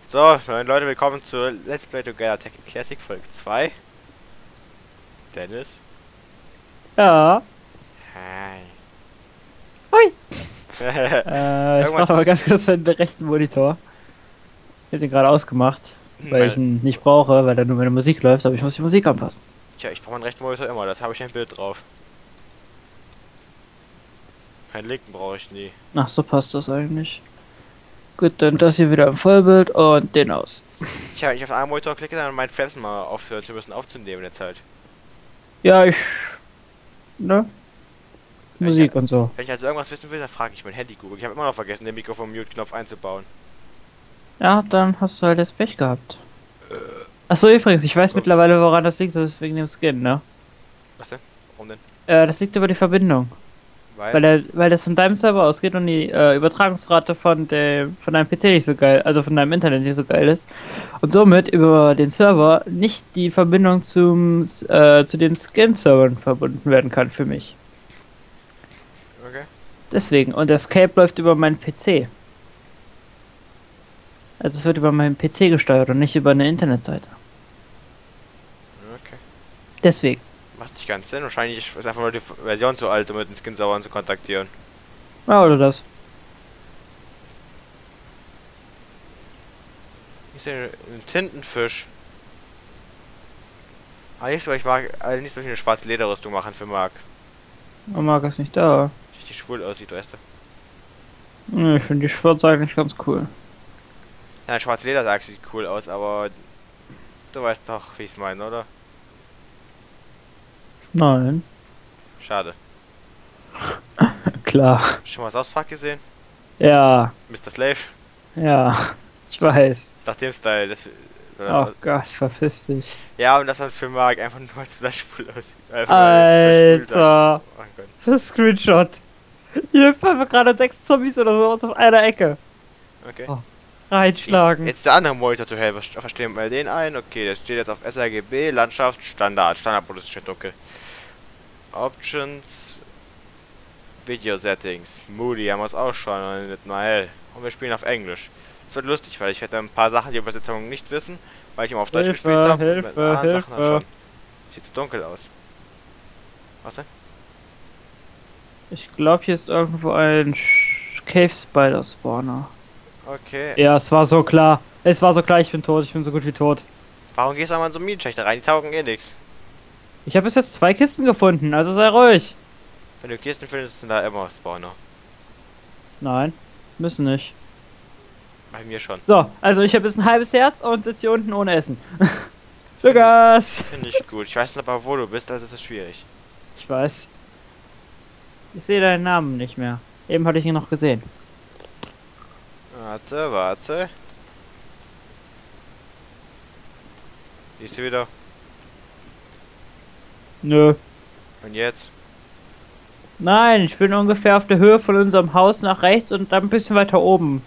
So, moin Leute, willkommen zu Let's Play Together Tekken Classic Folge 2. Dennis. Ja. Hi. Hui. Ich Irgendwas mache aber ganz kurz meinen rechten Monitor. Ich habe den gerade ausgemacht, weil ich ihn nicht brauche, weil da nur meine Musik läuft, aber ich muss die Musik anpassen. Tja, ich brauche meinen rechten Monitor immer, das habe ich ein Bild drauf. Meinen linken brauche ich nie. Ach, so passt das eigentlich. Gut, dann das hier wieder im Vollbild und den aus. Tja, wenn ich auf einen Monitor klicke, dann mein Frames mal aufhören zu müssen aufzunehmen in der Zeit. Ja, ne? Wenn Musik ich, und so. wenn ich also irgendwas wissen will, dann frage ich mein Handy Google. Ich habe immer noch vergessen, den Mikrofon-Mute-Knopf einzubauen. Ja, dann hast du halt das Pech gehabt. Achso, übrigens, ich weiß mittlerweile, woran das liegt, das ist wegen dem Skin, ne? Was denn? Warum denn? Das liegt über die Verbindung. Weil das von deinem Server ausgeht und die Übertragungsrate von deinem PC nicht so geil, also von deinem Internet nicht so geil ist. Und somit über den Server nicht die Verbindung zu den Skin-Servern verbunden werden kann für mich. Okay. Deswegen. Und der Scape läuft über meinen PC. Also es wird über meinen PC gesteuert und nicht über eine Internetseite. Okay. Deswegen. Macht nicht ganz Sinn. Wahrscheinlich ist einfach nur die Version zu alt, um mit den Skin-Servern zu kontaktieren. Ja, oder das. Ich sehe einen Tintenfisch. Nicht, weil ich mag, nicht, weil ich eine schwarze Lederrüstung machen für Mark. Man mag es nicht da. Richtig schwul aussieht, weißt du. Nee, ich finde die Schwurz eigentlich ganz cool. Ja, schwarze Ledersack sieht cool aus, aber du weißt doch, wie ich es meine, oder? Nein. Schade. Klar. Schon mal das Auspack gesehen? Ja. Mr. Slave? Ja. Ich weiß. Nach dem Style, das Oh Gott, verpiss dich. ja, und das dann für Mark einfach nur zu sehr schwul aussieht. Alter. Oh Gott. Das Screenshot. Hier fallen wir gerade 6 Zombies oder so aus auf einer Ecke. Okay. Oh. Reinschlagen. Jetzt der andere Monitor zu helfen. Verstehen wir den ein? Okay, der steht jetzt auf sRGB, Landschaft, Standardmodus steht dunkel. Options, Video Settings, Moody haben wir es auch schon und nicht mal hell. Und wir spielen auf Englisch. Das wird lustig, weil ich werde ein paar Sachen die Übersetzung nicht wissen, weil ich immer auf Deutsch gespielt habe. Hilfe. Sieht so dunkel aus. Was denn? Ich glaube, hier ist irgendwo ein Cave Spider Spawner. Okay. Ja, es war so klar. Es war so klar, ich bin tot. Ich bin so gut wie tot. Warum gehst du einmal in so Minenschächte rein? Die taugen eh nix. Ich habe bis jetzt 2 Kisten gefunden, also sei ruhig. Wenn du Kisten findest, sind da immer Spawner. Nein, müssen nicht. Bei mir schon. So, also ich habe jetzt ein halbes Herz und sitze hier unten ohne Essen. Lukas! Finde ich gut. Ich weiß nicht aber, wo du bist, also ist es schwierig. Ich weiß. Ich sehe deinen Namen nicht mehr. Eben hatte ich ihn noch gesehen. Warte. Siehst du wieder? Nö. Und jetzt? Nein, ich bin ungefähr auf der Höhe von unserem Haus nach rechts und dann ein bisschen weiter oben.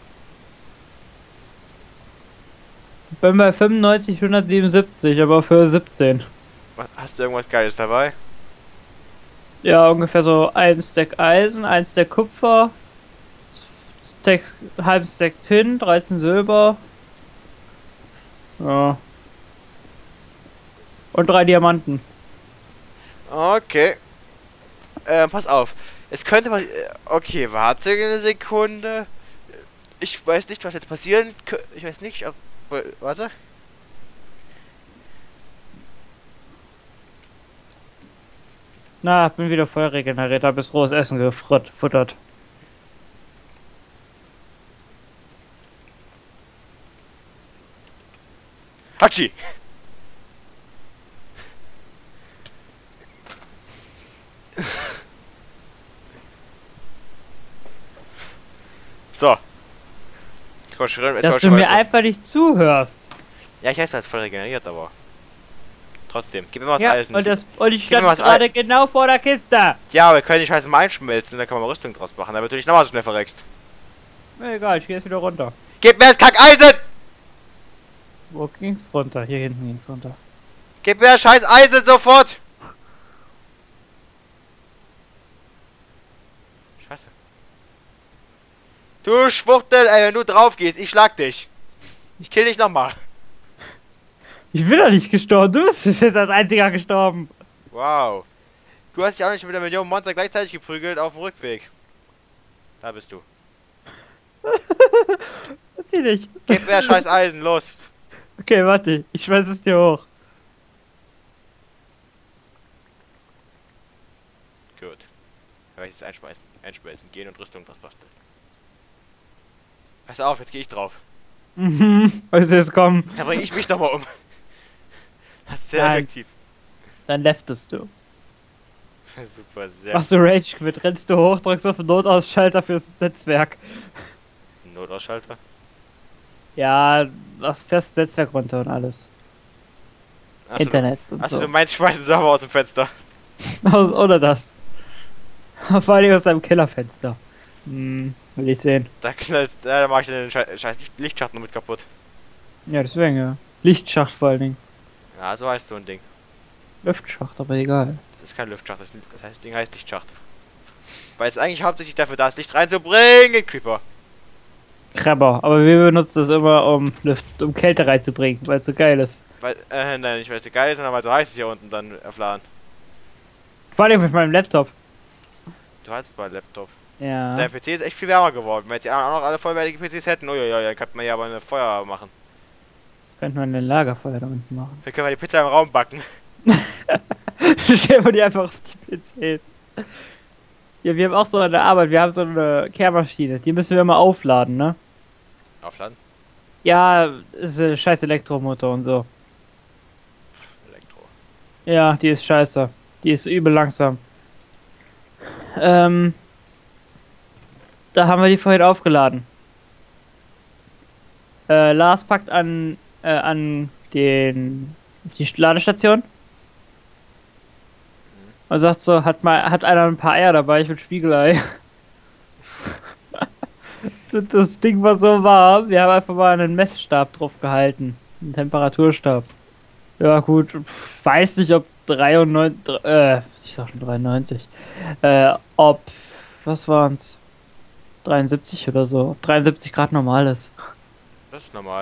Ich bin bei 95, 177, aber für 17. Hast du irgendwas Geiles dabei? Ja, ungefähr so ein Stack Eisen, ein Stack Kupfer, halb Stack Tin, 13 Silber. Ja. Und 3 Diamanten. Okay. Pass auf. Es könnte was. Okay, warte eine Sekunde. Ich weiß nicht, was jetzt passieren könnte. Ich weiß nicht, ob. Warte. Na, bin wieder voll regeneriert, hab bis rohes Essen gefuttert. Hatschi! So. Dass du mir einfach nicht zuhörst. Ja, ich weiß, das ist voll regeneriert, aber. Trotzdem. Gib mir mal was Ja, Eisen. und ich stand gerade genau vor der Kiste. Ja, aber wir können die Scheiße mal einschmelzen und dann können wir mal Rüstung draus machen, damit du nicht nochmal so schnell verreckst. Na, egal, ich geh jetzt wieder runter. Gib mir das Kackeisen! Wo ging's runter? Hier hinten ging's runter. Gib mir das scheiß Eisen sofort! Scheiße. Du Schwuchtel, ey, wenn du drauf gehst, ich schlag dich. Ich kill dich nochmal. Ich bin doch nicht gestorben. Du bist jetzt als einziger gestorben. Wow. Du hast dich auch nicht mit der Million Monster gleichzeitig geprügelt auf dem Rückweg. Da bist du. Erzähl nicht. Gib mir scheiß Eisen, los. Okay, warte. Ich schmeiß es dir hoch. Gut. Kann ich jetzt einschmeißen. Einschmelzen, gehen und Rüstung was basteln. Pass auf, jetzt gehe ich drauf. Mhm. Also jetzt komm. Dann bringe ich mich nochmal um. Das ist sehr Nein. effektiv. Dann leftest du. Super, sehr Machst du Rage Quit, rennst du hoch, drückst auf den Notausschalter fürs Netzwerk. Notausschalter. Ja, das fährst Netzwerk runter und alles. Achso, Internet und Achso, so. du meinst, schmeiß den Server aus dem Fenster. Oder das. Vor allem aus deinem Killerfenster. Hm, will ich sehen. Da knallt, da mach ich den scheiß Lichtschacht noch mit kaputt. Ja, deswegen ja. Lichtschacht vor allen Dingen. Ja, so heißt so ein Ding. Luftschacht, aber egal. Das ist kein Luftschacht, das heißt, das Ding heißt Lichtschacht. Weil es eigentlich hauptsächlich dafür da ist, Licht reinzubringen, Creeper. Krabber, aber wir benutzen das immer, um Kälte reinzubringen, weil es so geil ist. Weil, nein, nicht weil es so geil ist, sondern weil es so heiß ist hier unten dann aufladen. Vor allem mit meinem Laptop. Du hast mal einen Laptop. Ja. Dein PC ist echt viel wärmer geworden. Wenn jetzt die anderen auch noch alle vollwertige PCs hätten, uiuiui, dann könnte man ja aber eine Feuer machen. Könnte man ein Lagerfeuer da unten machen. Dann können wir die Pizza im Raum backen. Stellen wir die einfach auf die PCs. Ja, wir haben auch so eine Arbeit, wir haben so eine Kehrmaschine, die müssen wir immer aufladen, ne? Aufladen? Ja, ist ein scheiß Elektromotor und so. Elektro. Ja, die ist scheiße. Die ist übel langsam. Da haben wir die vorhin aufgeladen. Lars packt an die Ladestation. Und sagt so, hat einer ein paar Eier dabei, ich will Spiegelei. Das Ding war so warm, wir haben einfach mal einen Messstab drauf gehalten. Einen Temperaturstab. Ja gut, weiß nicht, ob 93, ich sag schon 93. Ob, was waren's? 73 oder so. Ob 73 Grad normal ist. Das ist normal.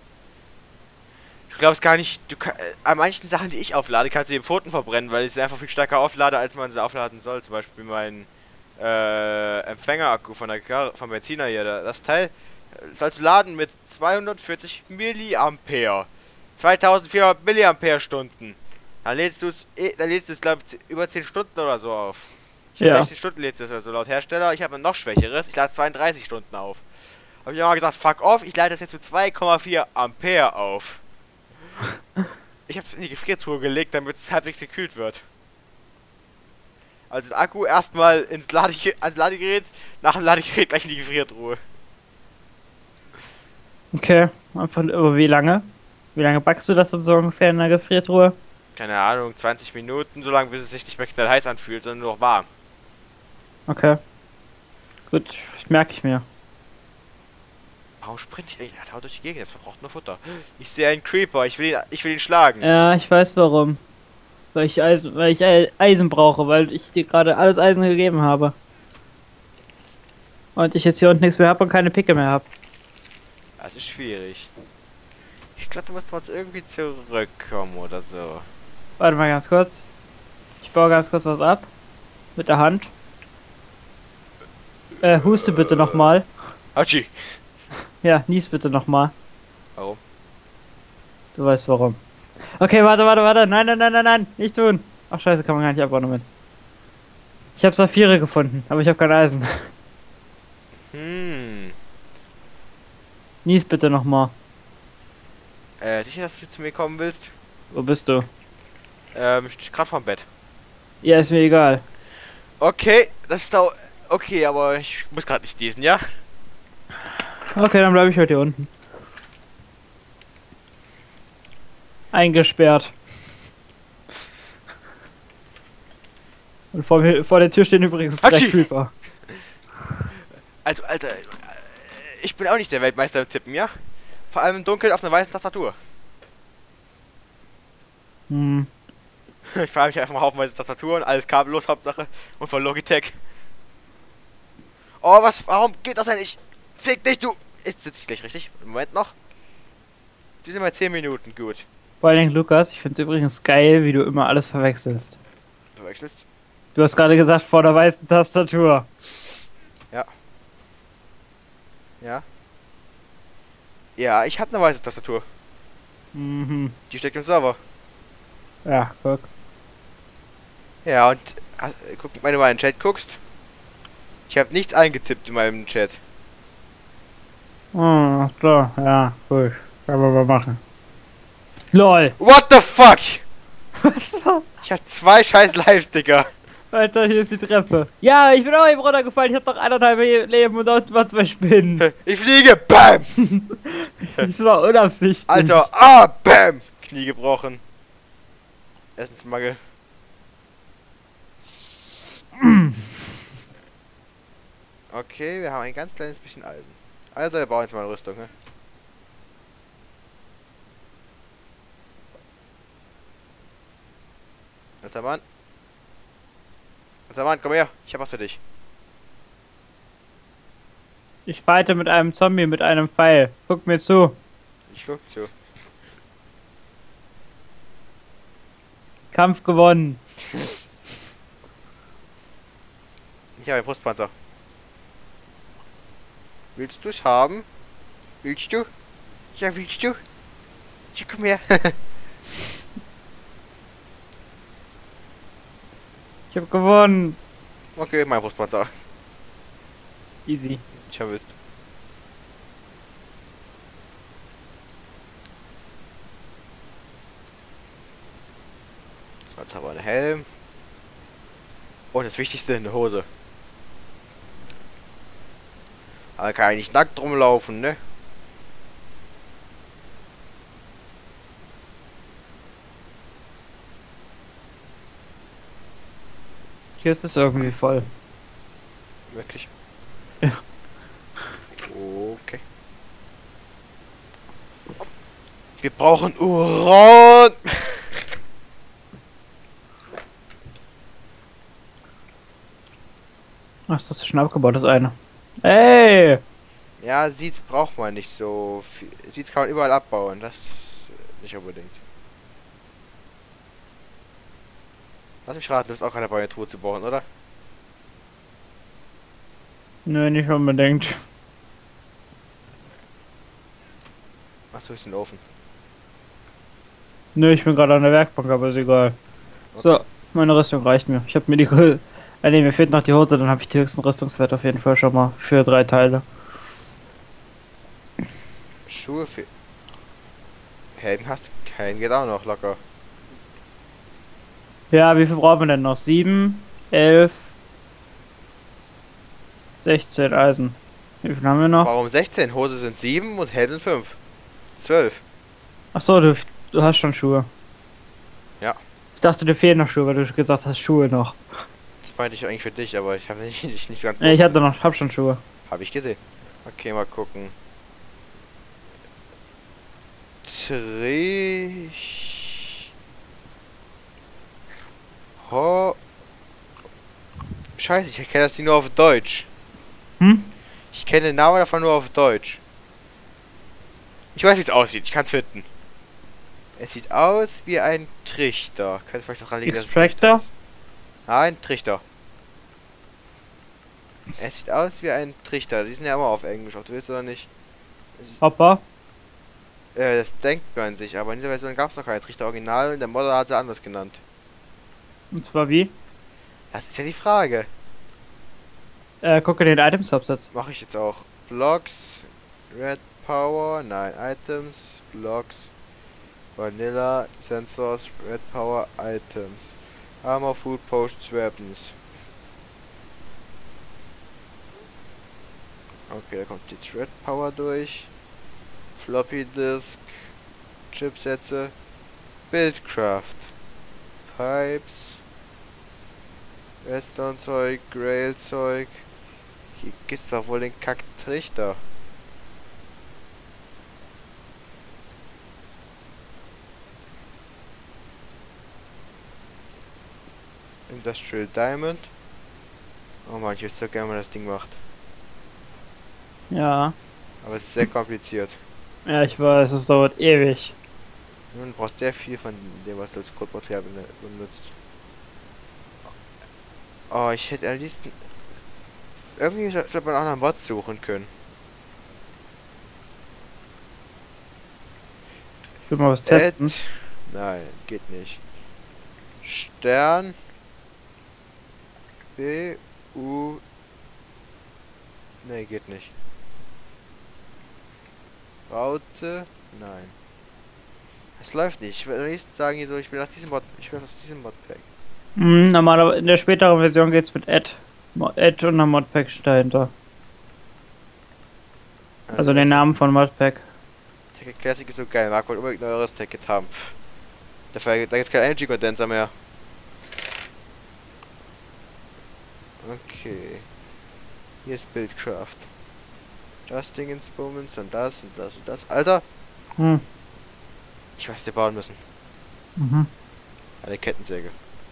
Du glaubst gar nicht, an manchen Sachen, die ich auflade, kannst du die Pfoten verbrennen, weil ich sie einfach viel stärker auflade, als man sie aufladen soll. Zum Beispiel mein Empfängerakku vom Benziner hier. Das Teil sollst du laden mit 240 Milliampere. 2400 Milliampere-Stunden. Dann lädst du es, glaube ich, über 10 Stunden oder so auf. Ich hab 60 Stunden lädst du es also laut Hersteller. Ich habe ein noch schwächeres. Ich lade 32 Stunden auf. Habe ich mal gesagt, fuck off, ich lade das jetzt mit 2,4 Ampere auf. Ich habe es in die Gefriertruhe gelegt, damit es halbwegs gekühlt wird. Also den Akku erstmal ans Ladegerät, nach dem Ladegerät gleich in die Gefriertruhe. Okay, einfach über wie lange? Wie lange backst du das dann so ungefähr in der Gefriertruhe? Keine Ahnung, 20 Minuten, so lange bis es sich nicht mehr knall heiß anfühlt, sondern nur noch warm. Okay. Gut, merke ich mir. Warum sprint ich eigentlich? Er haut durch die Gegend, das verbraucht nur Futter. Ich sehe einen Creeper, ich will ihn schlagen. Ja, ich weiß warum. Weil ich Eisen brauche, weil ich dir gerade alles Eisen gegeben habe. Und ich jetzt hier unten nichts mehr habe und keine Picke mehr habe. Das ist schwierig. Ich glaube, du musst mal irgendwie zurückkommen oder so. Warte mal ganz kurz. Ich baue ganz kurz was ab. Mit der Hand. Huste bitte nochmal. Hatschi! Ja, nies bitte nochmal. Warum? Du weißt warum. Okay, warte. Nein. Nicht tun. Ach scheiße, kann man gar nicht abbauen damit. Ich habe Saphire gefunden, aber ich habe kein Eisen. Nies bitte nochmal. Sicher, dass du zu mir kommen willst? Wo bist du? Ich stehe gerade vorm Bett. Ja, ist mir egal. Okay, das ist da. Okay, aber ich muss gerade nicht lesen, ja? Okay, dann bleibe ich heute hier unten. Eingesperrt. Und vor der Tür stehen übrigens 3 Creeper. Also, Alter, ich bin auch nicht der Weltmeister im Tippen, ja? Vor allem im Dunkeln auf einer weißen Tastatur. Ich fahre mich einfach mal haufenweise Tastaturen, alles kabellos, Hauptsache. Und von Logitech. Oh, warum geht das denn nicht? Fick dich, du! Ist sitze ich gleich richtig? Moment noch. Die sind mal 10 Minuten gut. Vor allen Dingen, Lukas, ich finde es übrigens geil, wie du immer alles verwechselst. Verwechselst? Du hast gerade gesagt, vor der weißen Tastatur. Ja. Ja. Ja, ich habe eine weiße Tastatur. Mhm. Die steckt im Server. Ja, guck. Ja, und guck, wenn du mal in den Chat guckst. Ich habe nichts eingetippt in meinem Chat. Oh, klar, ja, gut. Kann man mal machen. LOL! What the fuck? Was war? Ich hab 2 scheiß Live-Sticker. Alter, hier ist die Treppe. Ja, ich bin auch eben runtergefallen. Ich hab doch 1,5 Leben und dort waren 2 Spinnen. Ich fliege, BAM! Das war unabsichtlich. Alter, BAM! Knie gebrochen. Essensmangel. Okay, wir haben ein ganz kleines bisschen Eisen. Also, wir bauen jetzt mal eine Rüstung, ne? Alter Mann. Alter Mann, komm her. Ich hab was für dich. Ich fighte mit einem Zombie mit einem Pfeil. Guck mir zu. Ich guck zu. Kampf gewonnen. Ich habe einen Brustpanzer. Willst du's haben? Willst du? Ja, willst du? Ja, komm her. Ich hab gewonnen. Okay, mein Brustpanzer. Easy. Ich hab willst. So, jetzt haben wir einen Helm. Und das Wichtigste, eine Hose. Aber kann ich nicht nackt rumlaufen, ne? Hier ist es irgendwie voll. Wirklich? Ja. Okay. Wir brauchen Uran! Ach, das ist schon abgebaut, das eine. Ey! Ja, Seeds braucht man nicht so viel. Seeds kann man überall abbauen, das nicht unbedingt. Lass mich raten, du bist auch keine neue Truhe zu bauen, oder? Nö, nicht unbedingt. Achso, ist ein Ofen. Nö, ich bin gerade an der Werkbank, aber ist egal. Okay. So, meine Rüstung reicht mir. Ich habe mir die nee, mir fehlt noch die Hose, dann habe ich die höchsten Rüstungswert auf jeden Fall schon mal für 3 Teile. Schuhe für... Helm hast du keinen, geht auch noch locker. Ja, wie viel brauchen wir denn noch? 7, 11, 16 Eisen. Wie viel haben wir noch? Warum 16? Hose sind 7 und Helm sind 5. 12. Achso, du hast schon Schuhe. Ja. Ich dachte, dir fehlen noch Schuhe, weil du gesagt hast, Schuhe noch. Das meinte ich eigentlich für dich, aber ich habe nicht ganz... Ich hab schon Schuhe. Habe ich gesehen. Okay, mal gucken. Trisch. Ho. Scheiße, ich kenne das Ding nur auf Deutsch. Hm? Ich kenne den Namen davon nur auf Deutsch. Ich weiß, wie es aussieht. Ich kann es finden. Es sieht aus wie ein Trichter. Könnte vielleicht daran liegen, dass es ein Trichter Extractor? ist. Nein, Trichter. Es sieht aus wie ein Trichter. Die sind ja immer auf Englisch, ob du willst oder nicht. Hopper? Das denkt man sich, aber in dieser Version gab es noch keine Trichter Original und der Modder hat sie anders genannt. Und zwar wie? Das ist ja die Frage. Gucke den Item-Subsatz. Mache ich jetzt auch. Blocks, Red Power, nein, Items, Blocks, Vanilla, Sensors, Red Power, Items. Armor, Food, Potions, Weapons. Okay, da kommt jetzt Red Power durch. Floppy Disk, Chipsätze, Buildcraft, Pipes, Redstone Zeug, Grail Zeug. Hier gibt's doch wohl den Kacktrichter. Industrial Diamond. Oh man, ich wüsste so gerne, wie man das Ding macht. Ja. Aber es ist sehr kompliziert. Ja, ich weiß, es dauert ewig. Du brauchst sehr viel von dem, was du als Grundmaterial benutzt. Oh, ich hätte am liebsten... Irgendwie sollte man auch nach Mods suchen können. Ich will mal was testen. Nein, geht nicht. Stern... B... U... Nee, geht nicht. Raute... Nein. Es läuft nicht. Ich will am liebsten sagen hier so, ich will nach diesem Mod... Ich will aus diesem Modpack. Normalerweise in der späteren Version geht's mit Add und einer Modpack dahinter. Also den Namen von Modpack. Ticket Classic ist so geil. Marco wollte unbedingt ein neueres Ticket haben. Dafür, da gibt's kein Energy Condenser mehr. Okay. Hier ist Buildcraft. Das Ding ins Bummens und das und das und das. Alter! Ich weiß, was wir bauen müssen. Eine Kettensäge.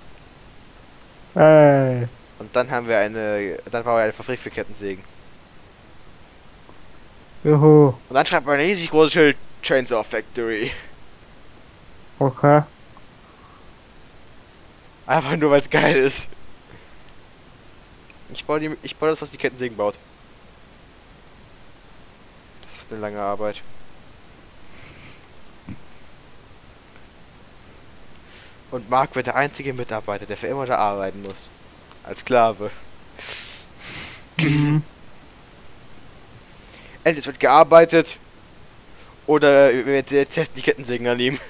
Hey. Und dann haben wir dann bauen wir eine Fabrik für Kettensägen. Juhu. Und dann schreibt man ein riesig großes Schild Chainsaw Factory. Okay. Einfach nur, weil es geil ist. Ich baue das, was die Kettensägen baut. Das wird eine lange Arbeit. Und Mark wird der einzige Mitarbeiter, der für immer da arbeiten muss. Als Sklave. Entweder es wird gearbeitet oder wir testen die Kettensägen an ihm.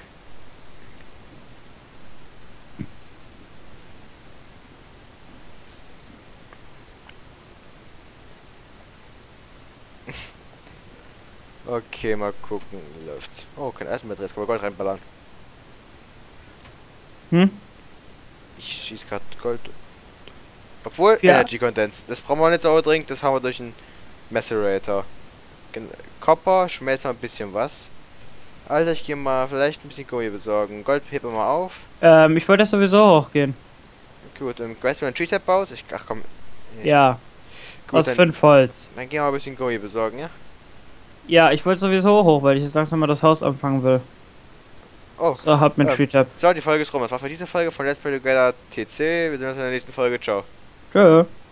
Okay, mal gucken, wie läuft's. Oh, kein Eisen mehr drin, jetzt können wir Gold reinballern. Ich schieß gerade Gold. Obwohl, ja. Energy Condense. Das brauchen wir nicht so dringend, das haben wir durch einen Macerator. Copper, schmelzen wir ein bisschen was. Alter, ich gehe mal vielleicht ein bisschen Gummi besorgen. Gold heben wir mal auf. Ich wollte das sowieso hochgehen. Gut, weißt du, wie man einen Tree-Tab baut? Ach komm. Ja. Gut, aus 5 Holz. Dann gehen wir mal ein bisschen Gummi besorgen, ja? Ja, ich wollte sowieso hoch, weil ich jetzt langsam mal das Haus anfangen will. Oh. So, hab mit Tree-Tab. So, die Folge ist rum. Das war für diese Folge von Let's Play Together TC. Wir sehen uns in der nächsten Folge. Ciao. Tschö.